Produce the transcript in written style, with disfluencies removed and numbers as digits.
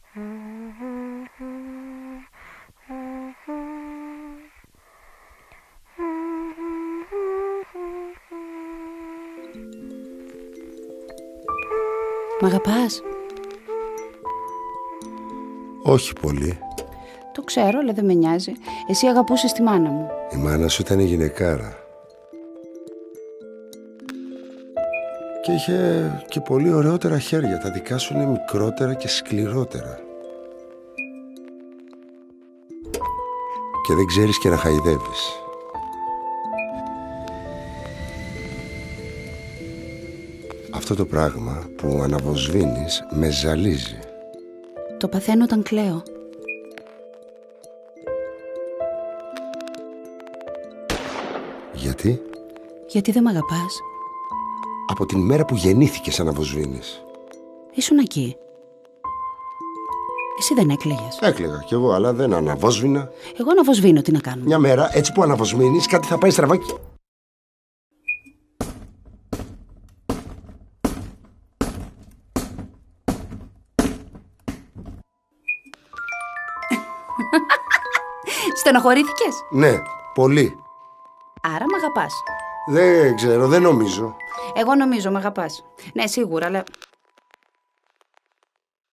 Μ' αγαπάς? Όχι πολύ. Το ξέρω, αλλά δεν με νοιάζει. Εσύ αγαπούσες τη μάνα μου. Η μάνα σου ήταν γυναικάρα. Και είχε και πολύ ωραιότερα χέρια. Τα δικά σου είναι μικρότερα και σκληρότερα. Και δεν ξέρεις και να χαϊδεύεις. Αυτό το πράγμα που αναβοσβήνεις με ζαλίζει. Το παθαίνω όταν κλαίω. Γιατί? Γιατί δεν μ' αγαπάς? Από την μέρα που γεννήθηκες αναβοσβήνεις. Ήσουν εκεί. Εσύ δεν έκλαιγες? Έκλαιγα κι εγώ, αλλά δεν αναβόσβηνα. Εγώ αναβοσβήνω, τι να κάνω. Μια μέρα, έτσι που αναβοσβήνεις, κάτι θα πάει στραβά και... Στενοχωρήθηκες? Ναι, πολύ. Άρα μ' αγαπάς. Δεν ξέρω, δεν νομίζω. Εγώ νομίζω μ' αγαπάς. Ναι, σίγουρα, αλλά